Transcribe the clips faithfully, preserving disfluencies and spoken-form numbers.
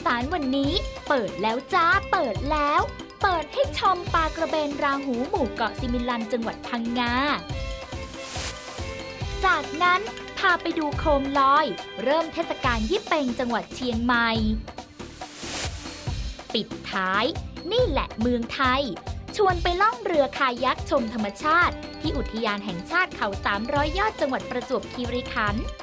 สารวันนี้เปิดแล้วจ้าเปิดแล้วเปิดให้ชมปลากระเบนราหูหมู่เกาะซิมิลันจังหวัดพังงาจากนั้นพาไปดูโคมลอยเริ่มเทศกาลยี่เป็งจังหวัดเชียงใหม่ปิดท้ายนี่แหละเมืองไทยชวนไปล่องเรือคายักชมธรรมชาติที่อุทยานแห่งชาติเขาสามร้อยยอดจังหวัดประจวบคีรีขันธ์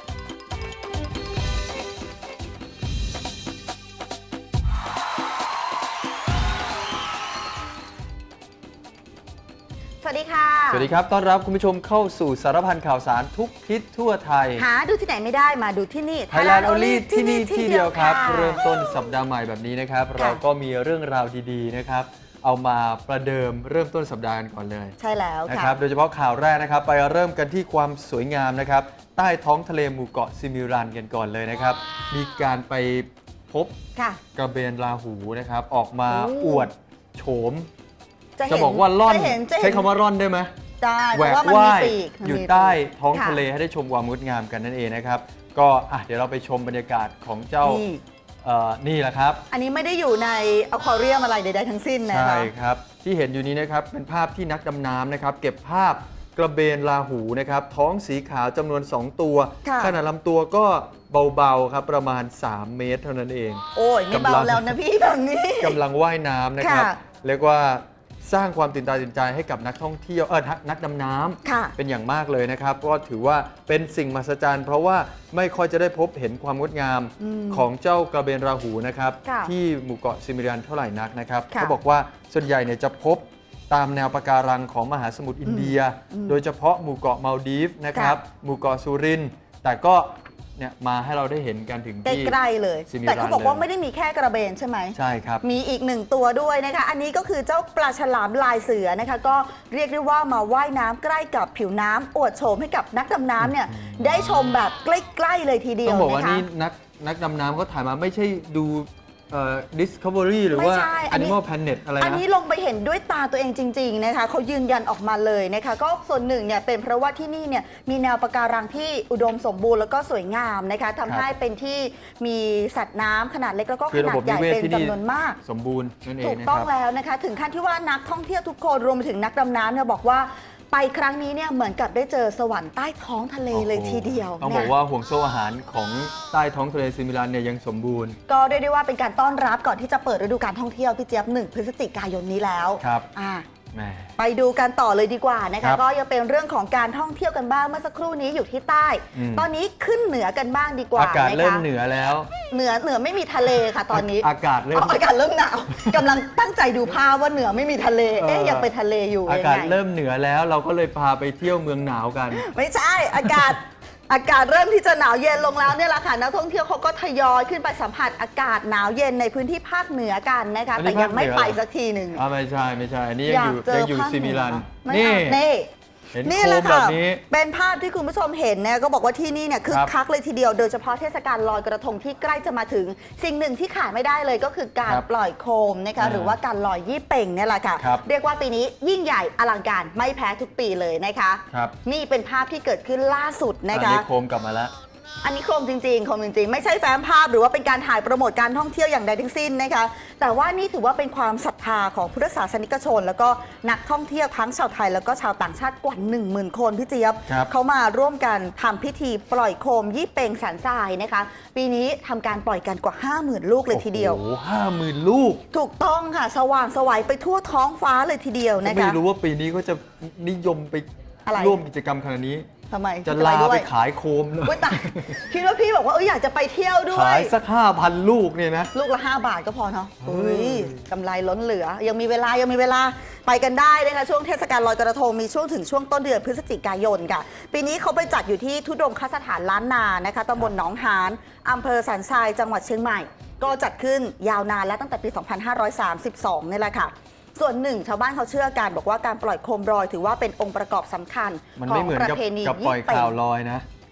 สวัสดีค่ะสวัสดีครับต้อนรับคุณผู้ชมเข้าสู่สารพันข่าวสารทุกทิศทั่วไทยหาดูที่ไหนไม่ได้มาดูที่นี่ Thailand Only ที่นี่ที่เดียวครับเริ่มต้นสัปดาห์ใหม่แบบนี้นะครับเราก็มีเรื่องราวดีๆนะครับเอามาประเดิมเริ่มต้นสัปดาห์กันก่อนเลยใช่แล้วนะครับโดยเฉพาะข่าวแรกนะครับไปเริ่มกันที่ความสวยงามนะครับใต้ท้องทะเลหมู่เกาะซิมิลันกันก่อนเลยนะครับมีการไปพบกระเบนราหูนะครับออกมาอวดโฉมจะบอกว่าร่อนใช้คำว่าร่อนได้ไหมได้แหวกว่ายอยู่ใต้ท้องทะเลให้ได้ชมความงดงามกันนั่นเองนะครับก็เดี๋ยวเราไปชมบรรยากาศของเจ้านี่แหละครับอันนี้ไม่ได้อยู่ในอควาเรียมอะไรใดๆทั้งสิ้นนะคะใช่ครับที่เห็นอยู่นี้นะครับเป็นภาพที่นักดำน้ำนะครับเก็บภาพกระเบนราหูนะครับท้องสีขาวจำนวนสองตัวขนาดลำตัวก็เบาๆครับประมาณสามเมตรเท่านั้นเองโอ้ยนี่เบาแล้วนะพี่แบบนี้กำลังว่ายน้ำนะครับเรียกว่าสร้างความตื่นตาตื่นใจให้กับนักท่องเที่ยวเออนักดำน้ำเป็นอย่างมากเลยนะครับก็ถือว่าเป็นสิ่งมหัศจรรย์เพราะว่าไม่ค่อยจะได้พบเห็นความงดงามของเจ้ากระเบนราหูนะครับที่หมู่เกาะซิมิลันเท่าไหร่นักนะครับเขาบอกว่าส่วนใหญ่เนี่ยจะพบตามแนวปะการังของมหาสมุทรอินเดียโดยเฉพาะหมู่เกาะมัลดีฟนะครับหมู่เกาะสุรินทร์แต่ก็เนี่ยมาให้เราได้เห็นกันถึงที่ใกล้ๆเลยแต่เขาบอกว่าไม่ได้มีแค่กระเบนใช่ไหมใช่ครับมีอีกหนึ่งตัวด้วยนะคะอันนี้ก็คือเจ้าปลาฉลามลายเสือนะคะก็เรียกได้ว่ามาว่ายน้ำใกล้กับผิวน้ำอวดโฉมให้กับนักดำน้ำเนี่ยได้ชมแบบใกล้ๆเลยทีเดียวต้องบอกว่านี่นักนักดำน้ำเขาถ่ายมาไม่ใช่ดูเอ่อ Discovery หรือว่า Animal Planet อะไรนะอันนี้ลงไปเห็นด้วยตาตัวเองจริงๆนะคะเขายืนยันออกมาเลยนะคะก็ส่วนหนึ่งเนี่ยเป็นเพราะว่าที่นี่เนี่ยมีแนวปะการังที่อุดมสมบูรณ์แล้วก็สวยงามนะคะทำให้เป็นที่มีสัตว์น้ำขนาดเล็กแล้วก็ขนาดใหญ่เป็นจำนวนมากสมบูรณ์นั่นเองถูกต้องแล้วนะคะถึงขั้นที่ว่านักท่องเที่ยวทุกคนรวมไปถึงนักดำน้ำเนี่ยบอกว่าไปครั้งนี้เนี่ยเหมือนกับได้เจอสวรรค์ใต้ท้องทะเลเลยทีเดียวต้องบอกว่าห่วงโซ่อาหารของใต้ท้องทะเลซิมิลันเนี่ยยังสมบูรณ์ก็เรียกได้ว่าเป็นการต้อนรับก่อนที่จะเปิดฤดูการท่องเที่ยวพี่เจี๊ยบหนึ่งพฤศจิกายนนี้แล้วครับอ่าไปดูกันต่อเลยดีกว่านะคะก็ยังเป็นเรื่องของการท่องเที่ยวกันบ้างเมื่อสักครู่นี้อยู่ที่ใต้ตอนนี้ขึ้นเหนือกันบ้างดีกว่าอากาศเริ่มเหนือแล้วเหนือเหนือไม่มีทะเลค่ะตอนนี้อากาศเริ่มอากาศเริ่มหนาวกำลังตั้งใจดูภาพว่าเหนือไม่มีทะเลเอ๊ยยังเป็นทะเลอยู่อากาศเริ่มเหนือแล้วเราก็เลยพาไปเที่ยวเมืองหนาวกันไม่ใช่อากาศอากาศเริ่มที่จะหนาวเย็นลงแล้วเนี่ยแหละค่ะนักท่องเที่ยวเขาก็ทยอยขึ้นไปสัมผัสอากาศหนาวเย็นในพื้นที่ภาคเหนือกันนะคะแต่ยังไม่ไปสักทีหนึ่งอ่าไม่ใช่ไม่ใช่อันนี้ยังอยู่ยังอยู่ซิมิลันนี่นี่นี่แหละค่ะเป็นภาพที่คุณผู้ชมเห็นเนี่ยก็บอกว่าที่นี่เนี่ยคึกคักเลยทีเดียวโดยเฉพาะเทศกาลลอยกระทงที่ใกล้จะมาถึงสิ่งหนึ่งที่ขาดไม่ได้เลยก็คือการปล่อยโคมนะคะหรือว่าการลอยยี่เป่งเนี่ยแหละค่ะเรียกว่าปีนี้ยิ่งใหญ่อลังการไม่แพ้ทุกปีเลยนะคะนี่เป็นภาพที่เกิดขึ้นล่าสุดนะคะโคมกลับมาแล้วอันนี้โคมจริงๆโคมจริงๆไม่ใช่แฟ้มภาพหรือว่าเป็นการถ่ายโปรโมทการท่องเที่ยวอย่างใดทั้งสิ้นนะคะแต่ว่านี่ถือว่าเป็นความศรัทธาของพุทธศาสนิกชนแล้วก็นักท่องเที่ยวทั้งชาวไทยแล้วก็ชาวต่างชาติกว่า หนึ่งหมื่น คนพี่เจี๊ยบเขามาร่วมกันทำพิธีปล่อยโคมยี่เป่งแสนทรายนะคะปีนี้ทำการปล่อยกันกว่า ห้าหมื่น ลูกเลยทีเดียวโอ้โหห้าหมื่นลูกถูกต้องค่ะสว่างสวัยไปทั่วท้องฟ้าเลยทีเดียวนะคะไม่รู้ว่าปีนี้เขาจะนิยมไปร่วมกิจกรรมขนาดนี้ทำไมจะลาไปขายโคมเลยแต่คิดว่าพี่บอกว่าเอออยากจะไปเที่ยวด้วยขายสักห้าพันลูกเนี่ยนะลูกละห้าบาทก็พอเนาะเฮ้ยกำไรล้นเหลือยังมีเวลายังมีเวลาไปกันได้นะคะช่วงเทศกาลลอยกระทงมีช่วงถึงช่วงต้นเดือนพฤศจิกายนค่ะปีนี้เขาไปจัดอยู่ที่ทุดงคสถานล้านนานะคะตำบลหนองหานอำเภอสันทรายจังหวัดเชียงใหม่ก็จัดขึ้นยาวนานและตั้งแต่ปี สองพันห้าร้อยสามสิบสอง นี่แหละค่ะส่วนหนึ่งชาวบ้านเขาเชื่อกันบอกว่าการปล่อยโคมลอยถือว่าเป็นองค์ประกอบสำคัญของประเพณีกับปล่อยข่าวลอยนะ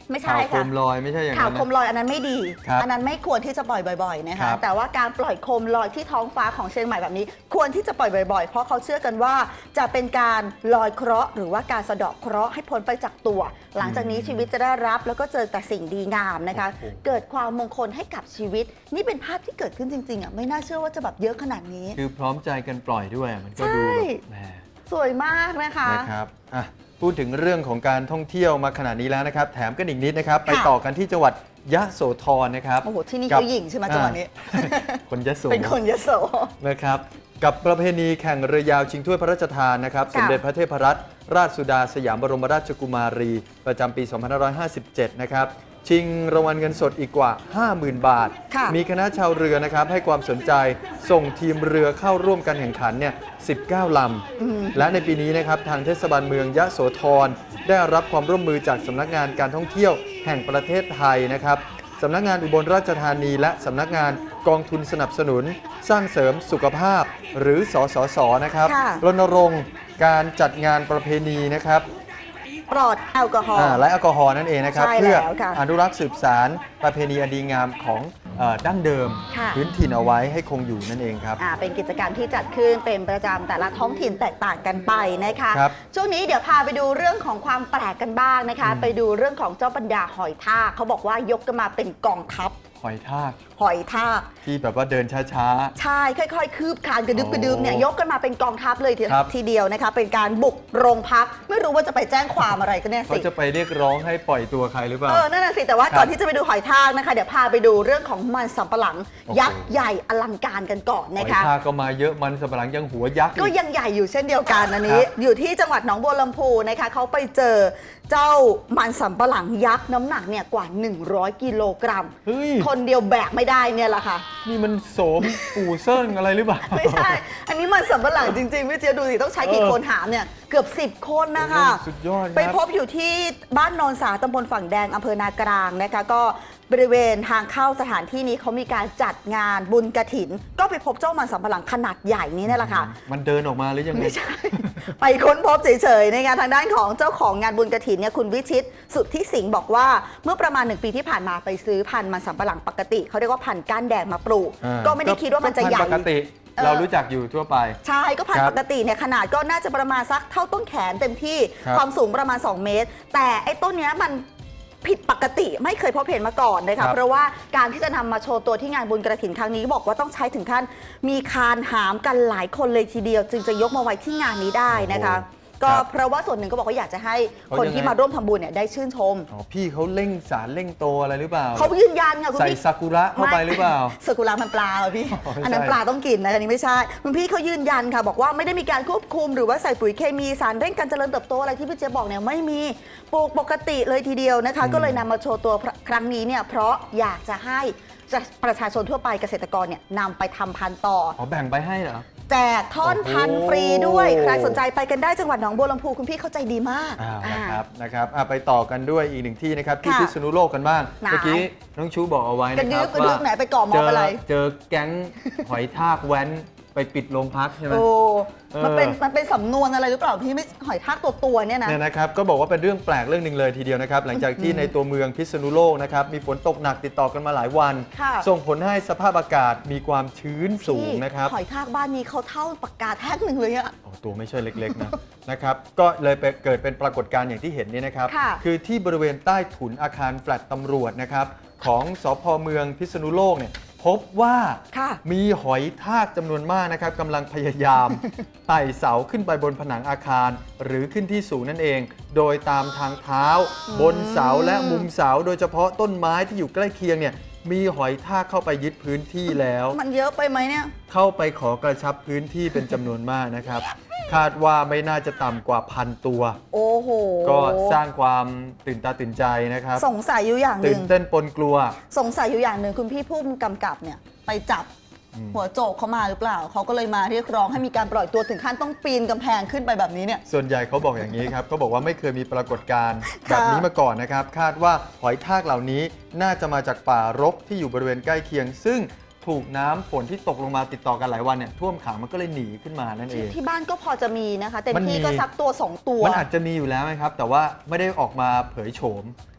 ไม่ใช่ข่าวค่ะโคมลอยไม่ใช่อย่างข่านั้วน โคมนะลอยอันนั้นไม่ดีครับอันนั้นไม่ควรที่จะปล่อยบ่อยๆนะครัคะบแต่ว่าการปล่อยโคมลอยที่ท้องฟ้าของเชียงใหม่แบบนี้ ควรที่จะปล่อยบ่อยๆ เพราะเขาเชื่อกันว่าจะเป็นการลอยเคราะห์หรือว่าการสะเดาะเคราะห์ให้พ้นไปจากตัว หลังจากนี้ชีวิตจะได้รับแล้วก็เจอแต่สิ่งดีงามนะคะ เกิดความมงคลให้กับชีวิต นี่เป็นภาพที่เกิดขึ้นจริงๆอ่ะไม่น่าเชื่อว่าจะแบบเยอะขนาดนี้คือพร้อมใจกันปล่อยด้วยมันก็ดูแบบแหมสวยมากนะคะนะครับอ่ะพูดถึงเรื่องของการท่องเที่ยวมาขนาดนี้แล้วนะครับ แถมกันอีกนิดนะครับ ไปค่ะต่อกันที่จังหวัดยะโสธรนะครับโอ้โหที่นี่กับเขาหยิ่งใช่ไหมจังหวะนี้อ่า คนยะโสเป็นคนยโสนะครับกับประเพณีแข่งเรือยาวชิงถ้วยพระราชทานนะครับค่ะสมเด็จพระเทพรัตนราชสุดาสยามบรมราชกุมารี ประจำปี สองพันห้าร้อยห้าสิบเจ็ด นะครับชิงรางวัลเงินสดอีกกว่า ห้าหมื่น บาทค่ะมีคณะชาวเรือนะครับให้ความสนใจส่งทีมเรือเข้าร่วมการแข่งขันเนี่ยสิบเก้า ลำ และในปีนี้นะครับทางเทศบาลเมืองยะโสธรได้รับความร่วมมือจากสำนักงานการท่องเที่ยวแห่งประเทศไทยนะครับสำนักงานอุบลราชธานีและสำนักงานกองทุนสนับสนุน สร้างเสริมสุขภาพ หรือสสสนะครับค่ะรณรงค์การจัดงานประเพณีนะครับปลอดแอลกอฮอล์อ่าและแอลกอฮอล์นั่นเองนะครับใช่เพื่อแล้วค่ะอนุรักษ์สืบสารประเพณีอันดีงามของเอ่อดั้งเดิมค่ะพื้นถิ่นเอาไว้ให้คงอยู่นั่นเองครับอ่าเป็นกิจกรรมที่จัดขึ้นเป็นประจำแต่ละท้องถิ่นแตกต่างกันไปนะคะครับช่วงนี้เดี๋ยวพาไปดูเรื่องของความแปลกกันบ้างนะคะอืมไปดูเรื่องของเจ้าบรรดาหอยทากเขาบอกว่ายกกันมาเป็นกองทัพหอยทากหอยทากที่แบบว่าเดินช้าใช่ค่อยๆ คืบคลานกระดึบโอ้กระดึบเนี่ยยกกันมาเป็นกองทัพเลยทีครับทีเดียวนะคะเป็นการบุกโรงพัก ไม่รู้ว่าจะไปแจ้งความอะไรกันแน่ๆเขาสิจะไปเรียกร้องให้ปล่อยตัวใครหรือเปล่าเออ นั่นน่ะสิ แต่ว่าครับก่อนที่จะไปดูหอยทากนะคะ เดี๋ยวพาไปดูเรื่องของมันสำปะหลังโอ้โหยักษ์ใหญ่อลังการกันก่อนหอนะยคะทากก็มาเยอะมันสำปะหลังยังหัวยักษ์ก็อีกยังใหญ่อยู่เช่นเดียวกันอันนี้ครับอยู่ที่จังหวัดหนองบัวลำพูนะคะเขาไปเจอเจ้ามันสำปะหลังยักษ์น้ำหนักเนี่ยกว่า หนึ่งร้อย กิโลกรัมเฮ้ยคนเดียวแบกไม่ได้เนี่ยแหละค่ะนี่มันโสมปู่เซิ่งอะไรหรือเปล่าไม่ใช่ อันนี้มันสำปะหลังจริงๆพี่เจี๊ยบดูสิต้องใช้กี่เออคนหามเนี่ยเกือบสิบคนนะคะโอ้โหสุดยอดครับไปพบอยู่ที่บ้านโนนสาตำบลฝั่งแดงอำเภอนากลางนะคะก็บริเวณทางเข้าสถานที่นี้เขามีการจัดงานบุญกฐิน ก็ไปพบเจ้ามันสำปะหลังขนาดใหญ่นี้นั่นแหละค่ะมันเดินออกมาหรือยังไงไม่ใช่ ไปค้นพบเฉยๆในงานทางด้านของเจ้าของงานบุญกฐินเนี่ยคุณวิชิตสุทธิสิงห์บอกว่าเมื่อประมาณหนึ่งปีที่ผ่านมาไปซื้อพันธุ์มันสำปะหลังปกติเขาเรียกว่าพันธุ์ก้านแดงมาปลูกอ่าก็ไม่ได้คิดว่ามันจะใหญ่ปกติเออเรารู้จักอยู่ทั่วไปใช่ก็พันครัธุ์บปกติเนี่ยขนาดก็น่าจะประมาณสักเท่าต้นแขนเต็มที่ครับความสูงประมาณ สอง เมตร แต่ไอ้ต้นเนี้ยมันผิดปกติไม่เคยพบเห็นมาก่อนนะครัคะบเพราะว่าการที่จะนำมาโชว์ตัวที่งานบุญกระถินครั้งนี้บอกว่าต้องใช้ถึงขั้นมีคานหามกันหลายคนเลยทีเดียว จึงจะยกมาไว้ที่งานนี้ได้นะคะ ก็เพราะว่าส่วนหนึ่งก็บอกว่าอยากจะให้คนที่มาร่วมทำบุญเนี่ยได้ชื่นชมอ๋อพี่เขาเร่งสารเร่งโตอะไรหรือเปล่าเขายืนยันค่ะคุณใส่พี่ซากุระเข้าไปหรือเปล่าสกุลามันปลาเหรอพี่อ๋อไม่ใช่อันนั้นปลาต้องกินนะอันนี้ไม่ใช่คุณพี่เขายืนยันค่ะ บอกว่าไม่ได้มีการควบคุมหรือว่าใส่ปุ๋ยเคมีสารเร่งการเจริญเติบโตอะไรที่พี่เจ๊บอกเนี่ยไม่มีปลูกปกติเลยทีเดียวนะคะ ก็เลยนำมาโชว์ตัวครั้งนี้เนี่ยเพราะอยากจะให้ประชาชนทั่วไปเกษตรกรเนี่ยนำไปทำพันธุ์ต่ออ๋อแบ่งไปให้เหรอแจกท่อนพันธุ์ฟรีด้วย ใครสนใจไปกันได้จังหวัดหนองบัวลำพูคุณพี่เข้าใจดีมากอ้าวอ่านะครับนะครับอ่ะไปต่อกันด้วยอีกหนึ่งที่นะครับที่ค่ะพิษณุโลกกันบ้างไหนเมื่อกี้น้องชูบอกเอาไว้กระนะคดึรับบ กระดึบว่าไหนไปก่อมอเจอะไรเจอแก๊งหอยทากแว้นไปปิดโรงพักใช่ไหมโอ้เออมันเป็นมันเป็นสำนวนอะไรหรือเปล่าพี่ไม่หอยทากตัวตัวๆเนี่ยนะเนี่ยนะครับก็บอกว่าเป็นเรื่องแปลกเรื่องหนึ่งเลยทีเดียวนะครับหลังจากที่ในตัวเมืองพิษณุโลกนะครับมีฝนตกหนักติดต่อกันมาหลายวันค่ะส่งผลให้สภาพอากาศมีความชื้นสูงนะครับหอยทากบ้านนี้เขาเท่าปากกาแท่งหนึ่งเลยอะโอ้ตัวไม่ใช่เล็กๆนะ นะครับก็เลยไปเกิดเป็นปรากฏการณ์อย่างที่เห็นนี่นะครับค่ะคือที่บริเวณใต้ถุนอาคารแฟลตตำรวจนะครับของสพเมืองพิษณุโลกเนี่ยพบว่าค่ะมีหอยทากจำนวนมากนะครับกำลังพยายาม ไต่เสาขึ้นไปบนผนังอาคาร หรือขึ้นที่สูงนั่นเอง โดยตามทางเท้า บนเสาและมุมเสา โดยเฉพาะต้นไม้ที่อยู่ใกล้เคียงเนี่ยมีหอยทากเข้าไปยึดพื้นที่แล้วมันเยอะไปไหมเนี่ยเข้าไปขอกระชับพื้นที่เป็นจำนวนมากนะครับ คาดว่าไม่น่าจะต่ำกว่าพันตัวโอ้โหก็สร้างความตื่นตาตื่นใจนะครับสงสัยอยู่อย่างหตื่นึ่นงเต้นปนกลัวสงสัยอยู่อย่างหนึ่งคุณพี่ผู้กำกับเนี่ยไปจับอืมหัวโจกเขามาหรือเปล่าเขาก็เลยมาเรียกร้องให้มีการปล่อยตัวถึงขั้นต้องปีนกำแพงขึ้นไปแบบนี้เนี่ยส่วนใหญ่เขาบอกอย่างนี้ครับเขาบอกว่าไม่เคยมีปรากฏการณ์ค่ะแบบนี้มาก่อนนะครับ คาดว่าหอยทากเหล่านี้น่าจะมาจากป่ารกที่อยู่บริเวณใกล้เคียง ซึ่งถูกน้ำฝนที่ตกลงมาติดต่อกันหลายวันเนี่ยท่วมขังมันก็เลยหนีขึ้นมานั่นเองที่บ้านก็พอจะมีนะคะเต็มมันมีที่ก็สักตัวสองตัวมันอาจจะมีอยู่แล้วไหมครับ แต่ว่าไม่ได้ออกมาเผยโฉม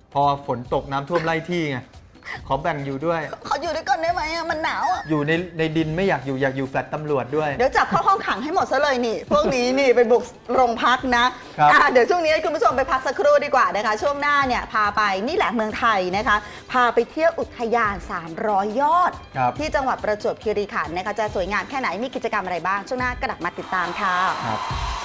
พอฝนตกน้ำท่วมไร่ที่ไงขอแบ่งอยู่ด้วยขออยู่ด้วยก่อนได้ไหมอะมันหนาวอะอยู่ในในดินไม่อยากอยู่อยากอยู่แฟลตตำรวจด้วยเดี๋ยวจับเข้าห้องขังให้หมดซะเลยนี่พวกนี้นี่ไปบุกโรงพักนะอ่ะเดี๋ยวช่วงนี้ให้คุณผู้ชมไปพักสักครู่ดีกว่านะคะช่วงหน้าเนี่ยพาไปนี่แหละเมืองไทยนะคะพาไปเที่ยวอุทยานสามร้อยยอดที่จังหวัดประจวบคีรีขันธ์นะคะจะสวยงามแค่ไหนมีกิจกรรมอะไรบ้างช่วงหน้ากลับมาติดตามค่ะครับ